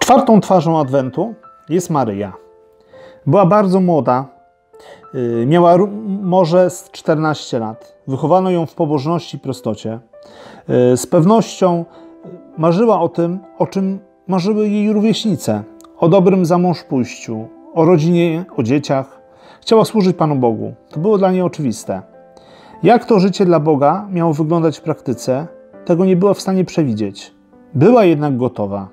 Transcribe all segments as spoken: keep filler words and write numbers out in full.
Czwartą twarzą Adwentu jest Maryja. Była bardzo młoda, miała może z czternaście lat. Wychowano ją w pobożności i prostocie. Z pewnością marzyła o tym, o czym marzyły jej rówieśnice. O dobrym zamążpójściu, o rodzinie, o dzieciach. Chciała służyć Panu Bogu. To było dla niej oczywiste. Jak to życie dla Boga miało wyglądać w praktyce, tego nie była w stanie przewidzieć. Była jednak gotowa.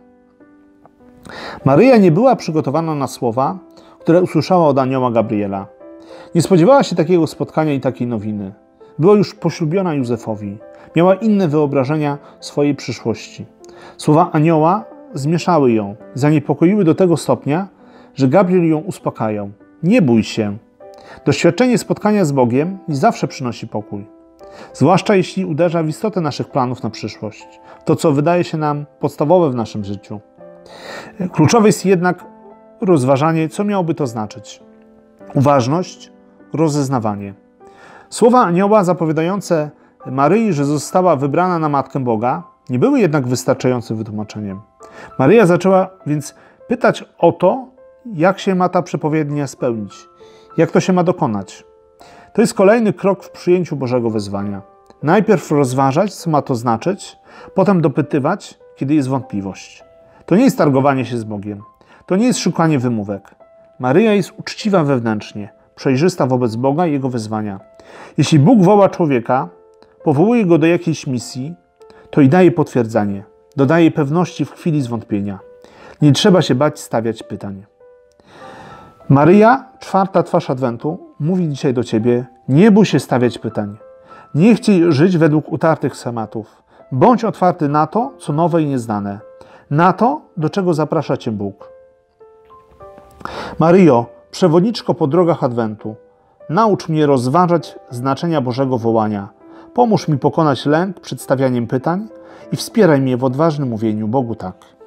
Maryja nie była przygotowana na słowa, które usłyszała od anioła Gabriela. Nie spodziewała się takiego spotkania i takiej nowiny. Była już poślubiona Józefowi. Miała inne wyobrażenia swojej przyszłości. Słowa anioła zmieszały ją, zaniepokoiły do tego stopnia, że Gabriel ją uspokajał. Nie bój się. Doświadczenie spotkania z Bogiem nie zawsze przynosi pokój. Zwłaszcza jeśli uderza w istotę naszych planów na przyszłość. To, co wydaje się nam podstawowe w naszym życiu. Kluczowe jest jednak rozważanie, co miałoby to znaczyć. Uważność, rozeznawanie. Słowa anioła zapowiadające Maryi, że została wybrana na Matkę Boga, nie były jednak wystarczającym wytłumaczeniem. Maryja zaczęła więc pytać o to, jak się ma ta przepowiednia spełnić, jak to się ma dokonać. To jest kolejny krok w przyjęciu Bożego wezwania. Najpierw rozważać, co ma to znaczyć, potem dopytywać, kiedy jest wątpliwość. To nie jest targowanie się z Bogiem. To nie jest szukanie wymówek. Maryja jest uczciwa wewnętrznie, przejrzysta wobec Boga i Jego wezwania. Jeśli Bóg woła człowieka, powołuje go do jakiejś misji, to i daje potwierdzenie, dodaje pewności w chwili zwątpienia. Nie trzeba się bać stawiać pytań. Maryja, czwarta twarz Adwentu, mówi dzisiaj do Ciebie: nie bój się stawiać pytań. Nie chciej żyć według utartych schematów. Bądź otwarty na to, co nowe i nieznane. Na to, do czego zaprasza Cię Bóg. Maryjo, przewodniczko po drogach Adwentu, naucz mnie rozważać znaczenia Bożego wołania. Pomóż mi pokonać lęk przed stawianiem pytań i wspieraj mnie w odważnym mówieniu Bogu tak.